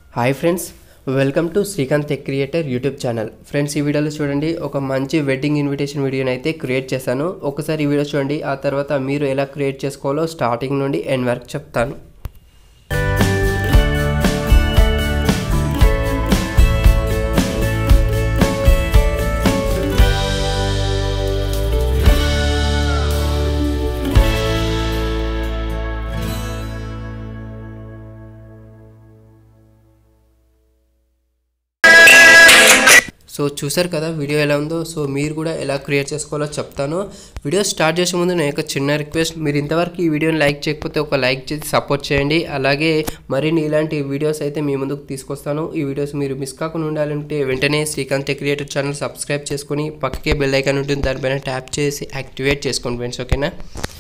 Hi friends, welcome to Srikanth tech creator YouTube channel. Friends, ఈ వీడియోలో చూడండి, ఒక మంచి వెడ్డింగ్ ఇన్విటేషన్ వీడియోని అయితే క్రియేట్ చేశాను. ఒకసారి ఈ వీడియో చూడండి, ఆ తర్వాత మీరు ఎలా క్రియేట్ చేసుకోవాలో స్టార్టింగ్ నుండి ఎండ్ వరకు చెప్తాను. సో చూసారు కదా వీడియో ఎలా ఉందో. సో మీరు కూడా ఎలా క్రియేట్ చేసుకోవాలో చెప్తాను. వీడియో స్టార్ట్ చేసే ముందు నేను ఒక చిన్న రిక్వెస్ట్, మీరు ఇంతవరకు ఈ వీడియోని లైక్ చేయకపోతే ఒక లైక్ చేసి సపోర్ట్ చేయండి. అలాగే మరిన్ని ఇలాంటి వీడియోస్ అయితే మీ ముందుకు తీసుకొస్తాను. ఈ వీడియోస్ మీరు మిస్ కాకుండా ఉండాలంటే వెంటనే Srikanth tech creator channel subscribe చేసుకొని పక్కకే బెల్ ఐకాన్ ఉంటుంది, దానిపైన ట్యాప్ చేసి యాక్టివేట్ చేసుకోండి ఫ్రెండ్స్. ఓకేనా?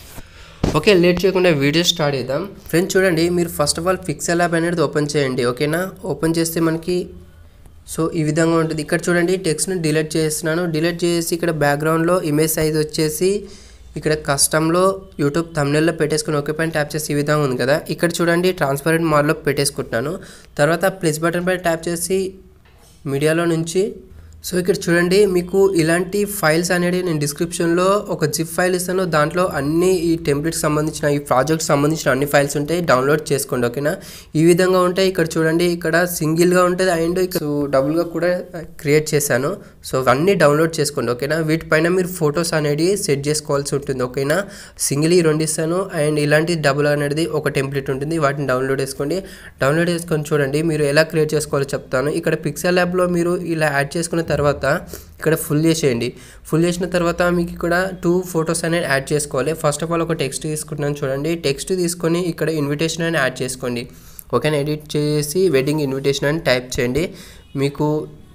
ఓకే, లేట్ చేయకుండా వీడియో స్టార్ట్ చేద్దాం. ఫ్రెండ్స్ చూడండి, మీరు first of all pixel app అనేది ఓపెన్ చేయండి. ఓకేనా? ఓపెన్ చేస్తే మనకి సో ఈ విధంగా ఉంటుంది. ఇక్కడ చూడండి, టెక్స్ట్ని డిలీట్ చేస్తున్నాను. డిలీట్ చేసి ఇక్కడ బ్యాక్గ్రౌండ్లో ఇమేజ్ సైజ్ వచ్చేసి ఇక్కడ కస్టమ్లో యూట్యూబ్ థంబ్నెయిల్లో పెట్టేసుకుని ఓకే పైన ట్యాప్ చేసి ఈ విధంగా ఉంది కదా. ఇక్కడ చూడండి, ట్రాన్స్పరెంట్ మోడ్లో పెట్టేసుకుంటున్నాను. తర్వాత ప్లస్ బటన్ పైన ట్యాప్ చేసి మీడియాలో నుంచి సో ఇక్కడ చూడండి, మీకు ఇలాంటి ఫైల్స్ అనేది నేను డిస్క్రిప్షన్లో ఒక జిప్ ఫైల్ ఇస్తాను. దాంట్లో అన్ని ఈ టెంప్లెట్కి సంబంధించిన ఈ ప్రాజెక్ట్ సంబంధించిన అన్ని ఫైల్స్ ఉంటాయి, డౌన్లోడ్ చేసుకోండి. ఓకేనా? ఈ విధంగా ఉంటాయి. ఇక్కడ చూడండి, ఇక్కడ సింగిల్గా ఉంటుంది అండ్ ఇక్కడ డబుల్గా కూడా క్రియేట్ చేశాను. సో అన్నీ డౌన్లోడ్ చేసుకోండి. ఓకేనా? వీటిపైన మీరు ఫొటోస్ అనేది సెట్ చేసుకోవాల్సి ఉంటుంది. ఓకేనా? సింగిల్ ఈ రెండు ఇస్తాను అండ్ ఇలాంటి డబుల్ అనేది ఒక టెంప్లెట్ ఉంటుంది, వాటిని డౌన్లోడ్ చేసుకోండి. డౌన్లోడ్ చేసుకొని చూడండి మీరు ఎలా క్రియేట్ చేసుకోవాలో చెప్తాను. ఇక్కడ పిక్సెల్ యాప్లో మీరు ఇలా యాడ్ చేసుకున్న తర్వాత ఇక్కడ ఫుల్ చేసేయండి. ఫుల్ చేసిన తర్వాత మీకు ఇక్కడ 2 ఫొటోస్ అనేది యాడ్ చేసుకోవాలి. ఫస్ట్ ఆఫ్ ఆల్ ఒక టెక్స్ట్ తీసుకుంటున్నాను చూడండి. టెక్స్ట్ తీసుకొని ఇక్కడ ఇన్విటేషన్ అని యాడ్ చేసుకోండి. ఓకేనా? ఎడిట్ చేసి వెడ్డింగ్ ఇన్విటేషన్ అని టైప్ చేయండి. మీకు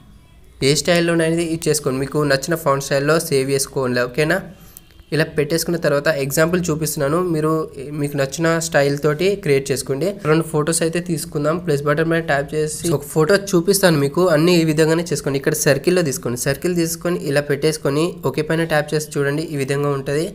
ఏ స్టైల్లో అనేది ఇచ్చేసుకోండి, మీకు నచ్చిన ఫాంట్ స్టైల్లో సేవ్ చేసుకోండి. ఓకేనా? ఇలా పెట్టేసుకున్న తర్వాత ఎగ్జాంపుల్ చూపిస్తున్నాను, మీకు నచ్చిన స్టైల్ తోటి క్రియేట్ చేసుకోండి. 2 ఫొటోస్ అయితే తీసుకుందాం. ప్లస్ బటన్ మీద ట్యాప్ చేసి ఒక ఫోటో చూపిస్తాను మీకు. అన్ని ఈ విధంగానే చేసుకోండి. ఇక్కడ సర్కిల్లో తీసుకోండి. సర్కిల్ తీసుకొని ఇలా పెట్టేసుకొని ఓకే పైన ట్యాప్ చేసి చూడండి, ఈ విధంగా ఉంటుంది.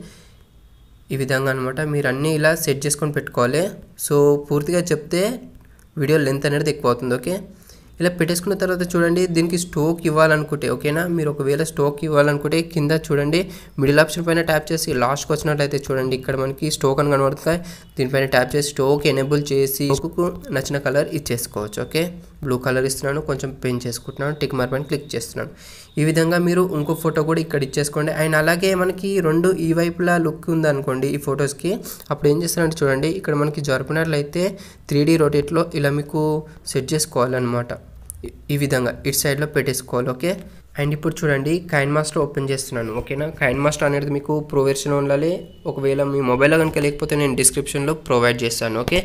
ఈ విధంగా అనమాట. మీరు అన్నీ ఇలా సెట్ చేసుకొని పెట్టుకోవాలి. సో పూర్తిగా చెప్తే వీడియో లెంత్ అనేది ఎక్కువ అవుతుంది. ఓకే, ఇలా పెట్టేసుకున్న తర్వాత చూడండి, దీనికి స్టోక్ ఇవ్వాలనుకుంటే ఓకేనా, మీరు ఒకవేళ స్టోక్ ఇవ్వాలనుకుంటే కింద చూడండి మిడిల్ ఆప్షన్ పైన ట్యాప్ చేసి లాస్ట్కి వచ్చినట్లయితే చూడండి, ఇక్కడ మనకి స్టోక్ అని కనబడుతుంది. దీనిపైన ట్యాప్ చేసి స్టోక్ ఎనేబుల్ చేసి స్టోక్కు నచ్చిన కలర్ ఇచ్చేసుకోవచ్చు. ఓకే, బ్లూ కలర్ ఇస్తున్నాను, కొంచెం పెన్ చేసుకుంటున్నాను, టిక్ మార్క్ పైన క్లిక్ చేస్తున్నాను. ఈ విధంగా మీరు ఇంకో ఫోటో కూడా ఇక్కడ ఇచ్చేసుకోండి. అండ్ అలాగే మనకి 2 ఈ వైపులా లుక్ ఉందనుకోండి ఈ ఫొటోస్కి, అప్పుడు ఏం చేస్తారంటే చూడండి, ఇక్కడ మనకి జరిపినట్లయితే 3D రొటేట్లో ఇలా మీకు సెట్ చేసుకోవాలన్నమాట. ఈ విధంగా ఇటు సైడ్లో పెట్టేసుకోవాలి. ఓకే, అండ్ ఇప్పుడు చూడండి కైన్ మాస్టర్ ఓపెన్ చేస్తున్నాను. ఓకేనా? కైన్ మాస్టర్ అనేది మీకు ప్రో వెర్షన్ ఉండాలి. ఒకవేళ మీ మొబైల్లో కనుక లేకపోతే నేను డిస్క్రిప్షన్లో ప్రొవైడ్ చేస్తాను. ఓకే,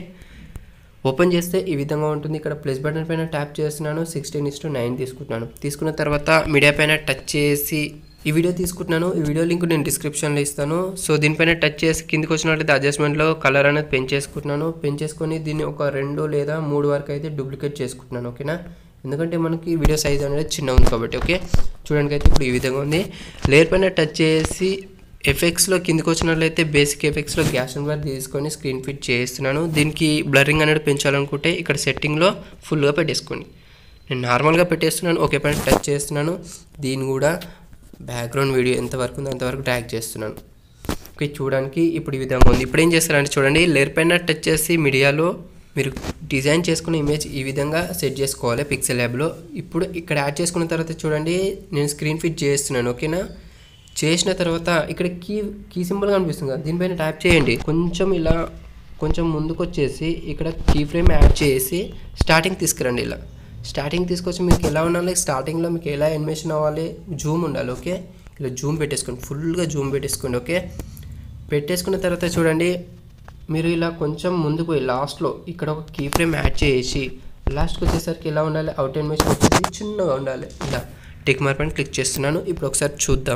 ఓపెన్ చేస్తే ఈ విధంగా ఉంటుంది. ఇక్కడ ప్లస్ బటన్ పైన ట్యాప్ చేస్తున్నాను. 16:9 తీసుకుంటున్నాను. తీసుకున్న తర్వాత మీడియా పైన టచ్ చేసి ఈ వీడియో తీసుకుంటున్నాను. ఈ వీడియో లింక్ నేను డిస్క్రిప్షన్లో ఇస్తాను. సో దీనిపైన టచ్ చేసి కిందికి వచ్చినట్లయితే అడ్జస్ట్మెంట్లో కలర్ అనేది పెంచేసుకుంటున్నాను. పెంచేసుకొని దీన్ని ఒక 2 లేదా 3 వరకు అయితే డూప్లికేట్ చేసుకుంటున్నాను. ఓకేనా? ఎందుకంటే మనకి వీడియో సైజ్ అనేది చిన్న ఉంది కాబట్టి. ఓకే, చూడండి అయితే ఇప్పుడు ఈ విధంగా ఉంది. లేయర్ పైన టచ్ చేసి ఎఫెక్ట్స్లో కిందికి వచ్చినట్లయితే బేసిక్ ఎఫెక్ట్స్లో గ్యాస్ అండ్ బ్లర్ తీసుకొని స్క్రీన్ ఫిట్ చేస్తున్నాను. దీనికి బ్లరింగ్ అనేది పెంచాలనుకుంటే ఇక్కడ సెట్టింగ్లో ఫుల్గా పెట్టేసుకోండి. నేను నార్మల్గా పెట్టేస్తున్నాను. ఓకే పైన టచ్ చేస్తున్నాను. దీన్ని కూడా బ్యాక్గ్రౌండ్ వీడియో ఎంతవరకు ఉందో అంతవరకు డ్రాగ్ చేస్తున్నాను. ఓకే, చూడడానికి ఇప్పుడు ఈ విధంగా ఉంది. ఇప్పుడు ఏం చేస్తారంటే చూడండి, లేయర్ పైన టచ్ చేసి మీడియాలో మీరు డిజైన్ చేసుకున్న ఇమేజ్ ఈ విధంగా సెట్ చేసుకోవాలి పిక్సెల్ యాప్లో. ఇప్పుడు ఇక్కడ యాడ్ చేసుకున్న తర్వాత చూడండి, నేను స్క్రీన్ ఫిట్ చేస్తున్నాను. ఓకేనా? చేసిన తర్వాత ఇక్కడ కీ సింబల్ కనిపిస్తుంది కదా, దీనిపైన ట్యాప్ చేయండి. కొంచెం ఇలా కొంచెం ముందుకు వచ్చేసి ఇక్కడ కీ ఫ్రేమ్ యాడ్ చేసి స్టార్టింగ్ తీసుకురండి. ఇలా స్టార్టింగ్ తీసుకొచ్చి మీకు ఎలా ఉండాలి, స్టార్టింగ్లో మీకు ఎలా యానిమేషన్ అవ్వాలి, జూమ్ ఉండాలి. ఓకే, ఇలా జూమ్ పెట్టేసుకోండి, ఫుల్గా జూమ్ పెట్టేసుకోండి. ఓకే, పెట్టేసుకున్న తర్వాత చూడండి, మీరు ఇలా కొంచెం ముందుకు పోయి లాస్ట్లో ఇక్కడ ఒక కీ ఫ్రేమ్ యాడ్ చేసి లాస్ట్కి వచ్చేసరికి ఎలా ఉండాలి, అవుట్ యానిమేషన్ వచ్చేసి చిన్నగా ఉండాలి. ఇలా టిక్ మార్క్ పైన క్లిక్ చేస్తున్నాను. ఇప్పుడు ఒకసారి చూద్దాం.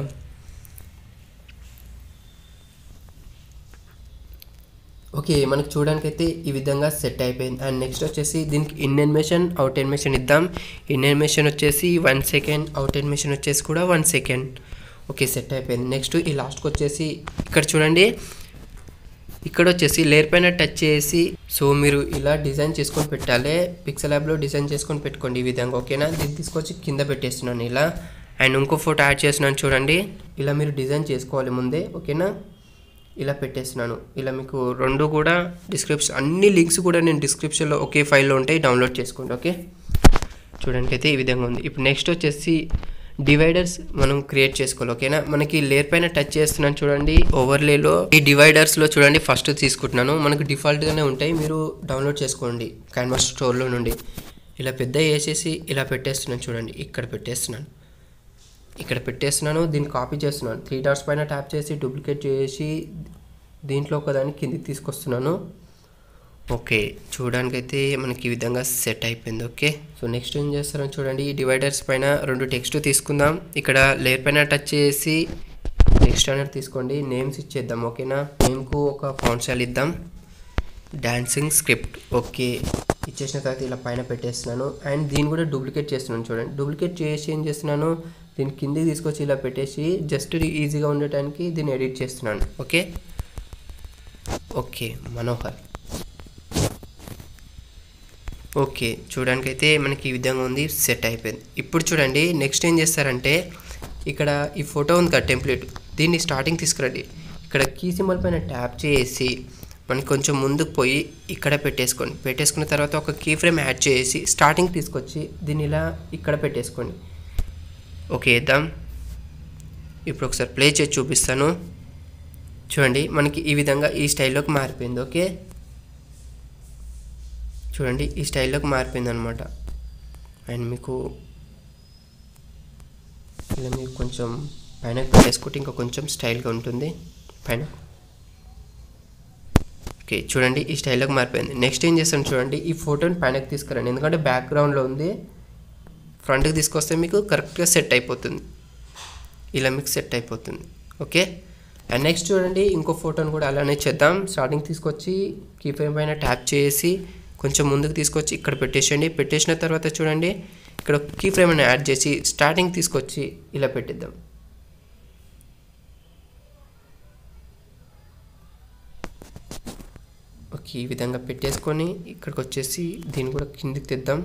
ఓకే, మనకు చూడడానికైతే ఈ విధంగా సెట్ అయిపోయింది. అండ్ నెక్స్ట్ వచ్చేసి దీనికి ఇన్ యానిమేషన్ అవుట్ యానిమేషన్ ఇద్దాం. ఇన్ యానిమేషన్ వచ్చేసి 1 సెకండ్, అవుట్ యానిమేషన్ వచ్చేసి కూడా 1 సెకండ్. ఓకే, సెట్ అయిపోయింది. నెక్స్ట్ ఈ లాస్ట్కి వచ్చేసి ఇక్కడ చూడండి, ఇక్కడ వచ్చేసి లేయర్ పైన టచ్ చేసి సో మీరు ఇలా డిజైన్ చేసుకొని పెట్టాలి. పిక్సెల్ యాప్లో డిజైన్ చేసుకొని పెట్టుకోండి ఈ విధంగా, ఓకేనా. దీన్ని తీసుకొచ్చి కింద పెట్టేస్తున్నాను ఇలా. అండ్ ఇంకో ఫోటో యాడ్ చేస్తున్నాను చూడండి. ఇలా మీరు డిజైన్ చేసుకోవాలి ముందే, ఓకేనా. ఇలా పెట్టేస్తున్నాను. ఇలా మీకు రెండు కూడా అన్ని లింక్స్ కూడా నేను డిస్క్రిప్షన్లో ఒకే ఫైల్లో ఉంటాయి, డౌన్లోడ్ చేసుకోండి, ఓకే. చూడండి అయితే ఈ విధంగా ఉంది. ఇప్పుడు నెక్స్ట్ వచ్చేసి డివైడర్స్ మనం క్రియేట్ చేసుకోవాలి, ఓకేనా. మనకి లేయర్ పైన టచ్ చేస్తున్నాను చూడండి, ఓవర్లేలో ఈ డివైడర్స్లో చూడండి ఫస్ట్ తీసుకుంటున్నాను. మనకు డిఫాల్ట్గానే ఉంటాయి, మీరు డౌన్లోడ్ చేసుకోండి క్యాన్వాస్ స్టోర్లో నుండి. ఇలా పెద్ద వేసేసి ఇలా పెట్టేస్తున్నాను చూడండి, ఇక్కడ పెట్టేస్తున్నాను. దీన్ని కాపీ చేస్తున్నాను. 3 డాట్స్ పైన ట్యాప్ చేసి డూప్లికేట్ చేసి దీంట్లో ఒకదాన్ని కిందికి తీసుకొస్తున్నాను, ఓకే. చూడడానికైతే మనకి ఈ విధంగా సెట్ అయిపోయింది, ఓకే. సో నెక్స్ట్ ఏం చేస్తారని చూడండి, ఈ డివైడర్స్ పైన 2 టెక్స్ట్ తీసుకుందాం. ఇక్కడ లేయర్ పైన టచ్ చేసి టెక్స్ట్ అనేది తీసుకోండి, నేమ్స్ ఇచ్చేద్దాం, ఓకేనా. నేమ్కు ఒక ఫాంట్ స్టైల్ ఇద్దాం, డాన్సింగ్ స్క్రిప్ట్, ఓకే. ఇచ్చేసిన తర్వాత ఇలా పైన పెట్టేస్తున్నాను. అండ్ దీన్ని కూడా డూప్లికేట్ చేస్తున్నాను చూడండి. డూప్లికేట్ చేసి ఏం చేస్తున్నాను, దీన్ని కిందికి తీసుకొచ్చి ఇలా పెట్టేసి జస్ట్ ఈజీగా ఉండటానికి దీన్ని ఎడిట్ చేస్తున్నాను, ఓకే. Okay Manohar, okay. చూడడానికైతే మనకి ఈ విధంగా ఉంది, సెట్ అయిపోయింది. ఇప్పుడు చూడండి నెక్స్ట్ ఏం చేస్తారంటే ఇక్కడ ఈ ఫోటో ఉంది కదా టెంప్లెట్, దీన్ని స్టార్టింగ్ తీసుకురండి. ఇక్కడ కీ సింబల్ పైన ట్యాప్ చేసి మనకి కొంచెం ముందుకు పోయి ఇక్కడ పెట్టేసుకోండి. పెట్టేసుకున్న తర్వాత ఒక కీ ఫ్రేమ్ యాడ్ చేసి స్టార్టింగ్ తీసుకొచ్చి దీన్ని ఇలా ఇక్కడ పెట్టేసుకోండి, ఓకే. ఇద్దాం. ఇప్పుడు ఒకసారి ప్లే చేసి చూపిస్తాను చూడండి. మనకి ఈ విధంగా ఈ స్టైల్లోకి మారిపోయింది, ఓకే. చూడండి ఈ స్టైల్లోకి మారిపోయింది అనమాట. అండ్ మీకు ఇలా మీకు కొంచెం పైన పెట్టేసుకుంటే ఇంకా కొంచెం స్టైల్గా ఉంటుంది పైన, ఓకే. చూడండి ఈ స్టైల్లోకి మారిపోయింది. నెక్స్ట్ ఏం చేస్తాను చూడండి, ఈ ఫోటోని పైనకి తీసుకురండి, ఎందుకంటే బ్యాక్గ్రౌండ్లో ఉంది. ఫ్రంట్కి తీసుకొస్తే మీకు కరెక్ట్గా సెట్ అయిపోతుంది, ఇలా మీకు సెట్ అయిపోతుంది, ఓకే. అండ్ నెక్స్ట్ చూడండి ఇంకో ఫోటోని కూడా అలానే చేద్దాం. స్టార్టింగ్ తీసుకొచ్చి కీ ఫ్రేమ్ పైన ట్యాప్ చేసి కొంచెం ముందుకు తీసుకొచ్చి ఇక్కడ పెట్టేసేయండి. పెట్టేసిన తర్వాత చూడండి ఇక్కడ కీ ఫ్రేమ్ అని యాడ్ చేసి స్టార్టింగ్ తీసుకొచ్చి ఇలా పెట్టిద్దాం, ఓకే. ఈ విధంగా పెట్టేసుకొని ఇక్కడికి వచ్చేసి దీన్ని కూడా కిందికి తెద్దాం,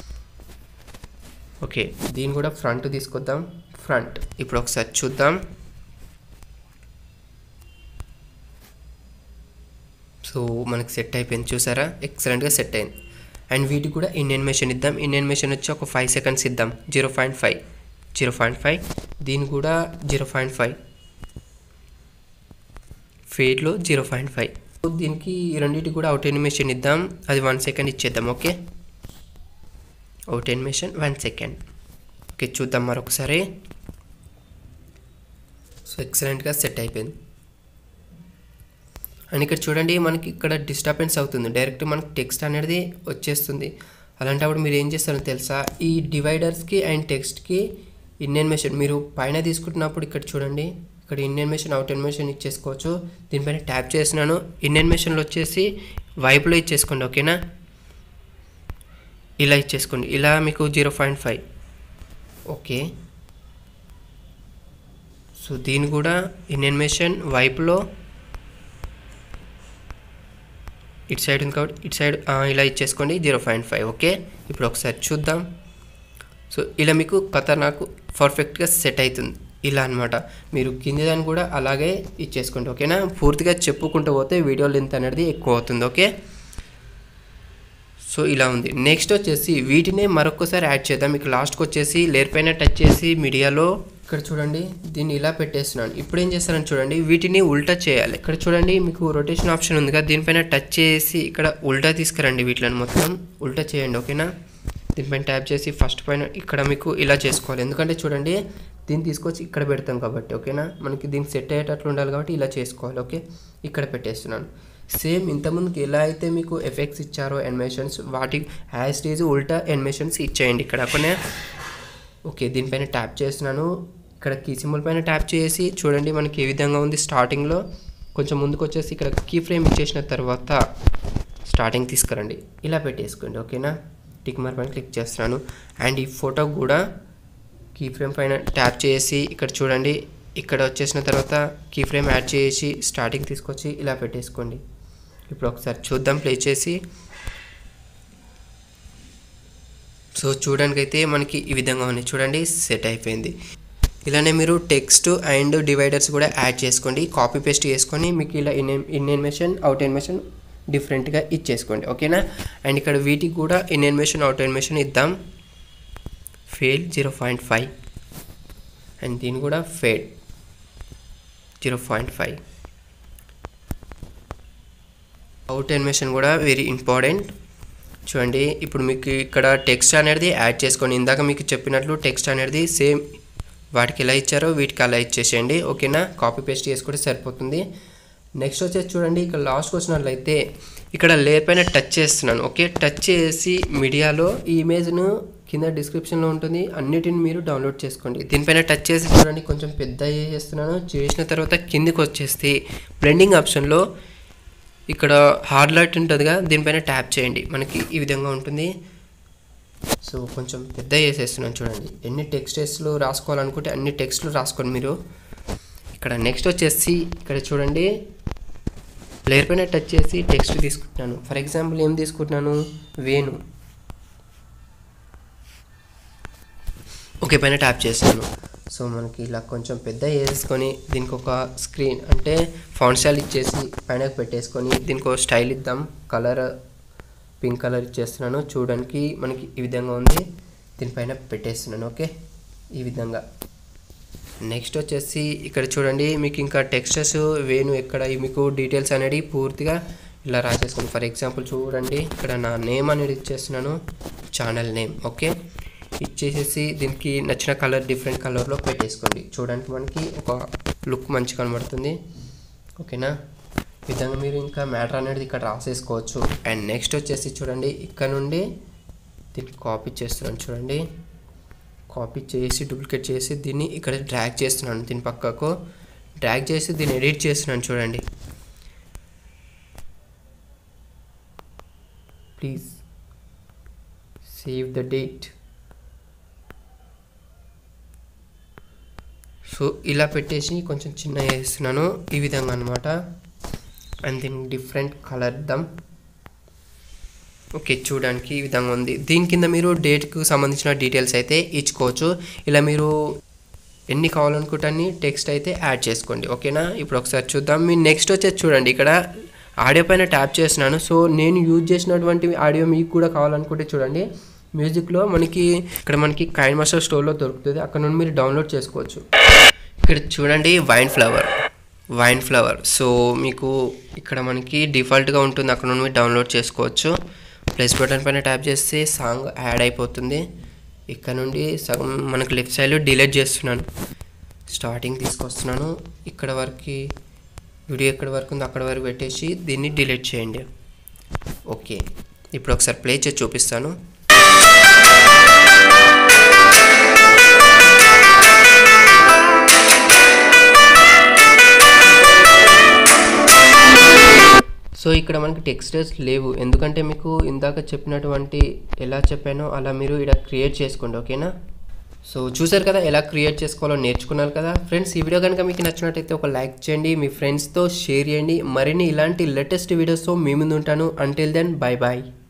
ఓకే. దీన్ని కూడా ఫ్రంట్ తీసుకొద్దాం, ఫ్రంట్. ఇప్పుడు ఒకసారి చూద్దాం. సో మనకి సెట్ అయిపోయింది చూసారా, ఎక్సలెంట్గా సెట్ అయింది. అండ్ వీటికి కూడా ఇన్ యానిమేషన్ ఇద్దాం. ఇన్ యానిమేషన్ వచ్చి ఒక 5 సెకండ్స్ ఇద్దాం, 0.5. దీన్ని కూడా 0.5, ఫేడ్లో 0.5. దీనికి రెండింటికి కూడా అవుట్ యానిమేషన్ ఇద్దాం, అది 1 సెకండ్ ఇచ్చేద్దాం, okay. Out animation 1 second, okay. చూద్దాం మరొకసారి. సో ఎక్సలెంట్గా సెట్ అయిపోయింది. అండ్ ఇక్కడ చూడండి మనకి ఇక్కడ డిస్టర్బెన్స్ అవుతుంది, డైరెక్ట్ మనకి టెక్స్ట్ అనేది వచ్చేస్తుంది. అలాంటప్పుడు మీరు ఏం చేస్తారో తెలుసా, ఈ డివైడర్స్కి అండ్ టెక్స్ట్కి ఇన్ యానిమేషన్ మీరు పైన తీసుకుంటున్నప్పుడు ఇక్కడ చూడండి, ఇక్కడ ఇన్ యానిమేషన్ అవుట్ యానిమేషన్ ఇచ్చేసుకోవచ్చు. దీనిపైన ట్యాప్ చేసినాను. ఇన్ యానిమేషన్లో వచ్చేసి వైపులో ఇచ్చేసుకోండి, ఓకేనా. ఇలా ఇచ్చేసుకోండి, ఇలా మీకు 0.5, ఓకే. సో దీన్ని కూడా ఇన్ యానిమేషన్ వైపులో ఇటు సైడ్ ఉంది కాబట్టి ఇటు సైడ్ ఇలా ఇచ్చేసుకోండి 0.5, ఓకే. ఇప్పుడు ఒకసారి చూద్దాం. సో ఇలా మీకు కథ నాకు పర్ఫెక్ట్గా సెట్ అవుతుంది ఇలా అనమాట. మీరు కింది దాన్ని కూడా అలాగే ఇచ్చేసుకోండి, ఓకేనా. పూర్తిగా చెప్పుకుంటూ పోతే వీడియో లెంత్ అనేది ఎక్కువ అవుతుంది, ఓకే. సో ఇలా ఉంది. నెక్స్ట్ వచ్చేసి వీటినే మరొకసారి యాడ్ చేద్దాం. మీకు లాస్ట్కి వచ్చేసి లేయర్ పైన టచ్ చేసి మీడియాలో ఇక్కడ చూడండి దీన్ని ఇలా పెట్టేస్తున్నాను. ఇప్పుడు ఏం చేస్తారని చూడండి, వీటిని ఉల్టా చేయాలి. ఇక్కడ చూడండి మీకు రొటేషన్ ఆప్షన్ ఉంది కదా, దీనిపైన టచ్ చేసి ఇక్కడ ఉల్టా తీసుకురండి, వీటిని మొత్తం ఉల్టా చేయండి, ఓకేనా. దీనిపైన ట్యాప్ చేసి ఫస్ట్ పైన ఇక్కడ మీకు ఇలా చేసుకోవాలి, ఎందుకంటే చూడండి దీన్ని తీసుకొచ్చి ఇక్కడ పెడతాం కాబట్టి, ఓకేనా. మనకి దీనికి సెట్ అయ్యేటట్లు ఉండాలి కాబట్టి ఇలా చేసుకోవాలి, ఓకే. ఇక్కడ పెట్టేస్తున్నాను. సేమ్ ఇంతకుముందుకు ఎలా అయితే మీకు ఎఫెక్ట్స్ ఇచ్చారో యానిమేషన్స్, వాటి యాజ్ ఇట్ ఈజ్ ఉల్టా యానిమేషన్స్ ఇచ్చేయండి ఇక్కడ, ఓకే. దీనిపైన ట్యాప్ చేస్తున్నాను. ఇక్కడ కీ సింబల్ పైన ట్యాప్ చేసి చూడండి మనకి ఏ విధంగా ఉంది. స్టార్టింగ్లో కొంచెం ముందుకు వచ్చేసి ఇక్కడ కీ ఫ్రేమ్ ఇచ్చేసిన తర్వాత స్టార్టింగ్ తీసుకురండి, ఇలా పెట్టేసుకోండి, ఓకేనా. టిక్ మార్క్ పైన క్లిక్ చేస్తున్నాను. అండ్ ఈ ఫోటో కూడా కీ ఫ్రేమ్ పైన ట్యాప్ చేసి ఇక్కడ చూడండి ఇక్కడ వచ్చేసిన తర్వాత కీ ఫ్రేమ్ యాడ్ చేసి స్టార్టింగ్ తీసుకొచ్చి ఇలా పెట్టేసుకోండి. ఇప్పుడు ఒకసారి చూద్దాం ప్లే చేసి. సో చూడడానికి అయితే మనకి ఈ విధంగా ఉంది చూడండి, సెట్ అయిపోయింది. ఇలానే మీరు టెక్స్ట్ అండ్ డివైడర్స్ కూడా యాడ్ చేసుకోండి. కాపీ పేస్ట్ చేసుకొని మీకు ఇలా ఇన్ యానిమేషన్ అవుట్ యానిమేషన్ డిఫరెంట్గా ఇచ్చేసుకోండి, ఓకేనా. అండ్ ఇక్కడ వీటికి కూడా ఇన్ యానిమేషన్ అవుట్ యానిమేషన్ ఇద్దాం. ఫేడ్ 0.5 అండ్ దీని కూడా ఫేడ్ 0.5. అవుట్ యానిమేషన్ కూడా వెరీ ఇంపార్టెంట్. చూడండి ఇప్పుడు మీకు ఇక్కడ టెక్స్ట్ అనేది యాడ్ చేసుకోండి. ఇందాక మీకు చెప్పినట్లు టెక్స్ట్ అనేది సేమ్ వాటికి ఎలా ఇచ్చారో వీటికి అలా ఇచ్చేసేయండి, ఓకేనా. కాపీ పేస్ట్ చేసుకుంటే సరిపోతుంది. నెక్స్ట్ వచ్చేసి చూడండి ఇక్కడ లాస్ట్కి వచ్చినట్లయితే ఇక్కడ లేయర్ పైన టచ్ చేస్తున్నాను, ఓకే. టచ్ చేసి మీడియాలో ఈ ఇమేజ్ను కింద డిస్క్రిప్షన్లో ఉంటుంది, అన్నిటిని మీరు డౌన్లోడ్ చేసుకోండి. దీనిపైన టచ్ చేసి చూడండి కొంచెం పెద్ద చేస్తున్నాను. చేసిన తర్వాత కిందికి వచ్చేసి బ్లెండింగ్ ఆప్షన్లో ఇక్కడ హార్డ్ లైట్ ఉంటుందిగా, దీనిపైన ట్యాప్ చేయండి. మనకి ఈ విధంగా ఉంటుంది. సో కొంచెం పెద్ద చేసేస్తున్నాను చూడండి. ఎన్ని టెక్స్ట్లు రాసుకోవాలనుకుంటే అన్ని టెక్స్ట్లు రాసుకోండి మీరు. ఇక్కడ నెక్స్ట్ వచ్చేసి ఇక్కడ చూడండి లేయర్ పైన టచ్ చేసి టెక్స్ట్ తీసుకుంటున్నాను. ఫర్ ఎగ్జాంపుల్ ఏం తీసుకుంటున్నాను, వేణు, ఓకే పైన ట్యాప్ చేస్తాను. సో మనకి ఇలా కొంచెం పెద్ద వేసుకొని దీనికి ఒక స్క్రీన్ అంటే ఫాంట్ స్టైల్ ఇచ్చేసి పైన పెట్టేసుకొని దీనికి ఒక స్టైల్ ఇద్దాం. కలర్ పింక్ కలర్ ఇచ్చేస్తున్నాను. చూడడానికి మనకి ఈ విధంగా ఉంది. దీనిపైన పెట్టేస్తున్నాను, ఓకే ఈ విధంగా. నెక్స్ట్ వచ్చేసి ఇక్కడ చూడండి మీకు ఇంకా టెక్స్టర్స్ వేణు ఎక్కడ మీకు డీటెయిల్స్ అనేది పూర్తిగా ఇలా రాసేసుకోండి. ఫర్ ఎగ్జాంపుల్ చూడండి ఇక్కడ నా నేమ్ అనేది ఇచ్చేస్తున్నాను, ఛానల్ నేమ్, ఓకే. ఇచ్చేసేసి దీనికి నచ్చిన కలర్ డిఫరెంట్ కలర్లో పెట్టేసుకోండి. చూడడానికి మనకి ఒక లుక్ మంచిగా కనబడుతుంది, ఓకేనా. ఈ విధంగా మీరు ఇంకా మ్యాటర్ అనేది ఇక్కడ రాసేసుకోవచ్చు. అండ్ నెక్స్ట్ వచ్చేసి చూడండి ఇక్కడ నుండి దీన్ని కాపీ చేస్తున్నాను చూడండి. కాపీ చేసి డూప్లికేట్ చేసి దీన్ని ఇక్కడ డ్రాగ్ చేస్తున్నాను. దీని పక్కకు డ్రాగ్ చేసి దీన్ని ఎడిట్ చేస్తున్నాను చూడండి. Please save the date. So ఇలా పెట్టేసి కొంచెం చిన్నగా చేస్తున్నాను ఈ విధంగా అనమాట. అండ్ దీనికి డిఫరెంట్ కలర్ ఇద్దాం, ఓకే. చూడడానికి ఈ విధంగా ఉంది. దీని కింద మీరు డేట్కు సంబంధించిన డీటెయిల్స్ అయితే ఇచ్చుకోవచ్చు. ఇలా మీరు ఎన్ని కావాలనుకుంటే అన్ని టెక్స్ట్ అయితే యాడ్ చేసుకోండి, ఓకేనా. ఇప్పుడు ఒకసారి చూద్దాం. మీ నెక్స్ట్ వచ్చేసి చూడండి ఇక్కడ ఆడియో పైన ట్యాప్ చేస్తున్నాను. సో నేను యూజ్ చేసినటువంటి ఆడియో మీకు కూడా కావాలనుకుంటే చూడండి మ్యూజిక్లో మనకి ఇక్కడ మనకి కైన్ మాస్టర్ స్టోర్లో దొరుకుతుంది, అక్కడ నుండి మీరు డౌన్లోడ్ చేసుకోవచ్చు. ఇక్కడ చూడండి వైన్ ఫ్లవర్. సో మీకు ఇక్కడ మనకి డిఫాల్ట్గా ఉంటుంది, అక్కడ నుండి మీరు డౌన్లోడ్ చేసుకోవచ్చు. ప్లస్ బటన్ పైన ట్యాప్ చేస్తే సాంగ్ యాడ్ అయిపోతుంది. ఇక్కడ నుండి సగం మనకు లెఫ్ట్ సైడ్లో డిలీట్ చేస్తున్నాను, స్టార్టింగ్ తీసుకొస్తున్నాను. ఇక్కడ వరకు వీడియో ఎక్కడ వరకు ఉందో అక్కడ వరకు పెట్టేసి దీన్ని డిలీట్ చేయండి, ఓకే. ఇప్పుడు ఒకసారి ప్లే చేసి చూపిస్తాను. సో ఇక్కడ మనకి టెక్స్టర్స్ లేవు, ఎందుకంటే మీకు ఇందాక చెప్పినటువంటి ఎలా చెప్పానో అలా మీరు ఇక్కడ క్రియేట్ చేసుకోండి, ఓకేనా. సో చూసారు కదా ఎలా క్రియేట్ చేసుకోవాలో నేర్చుకున్నారు కదా ఫ్రెండ్స్. ఈ వీడియో కనుక మీకు నచ్చినట్టయితే ఒక లైక్ చేయండి, మీ ఫ్రెండ్స్తో షేర్ చేయండి. మరిన్ని ఇలాంటి లేటెస్ట్ వీడియోస్తో మీ ముందు ఉంటాను. Until then bye bye.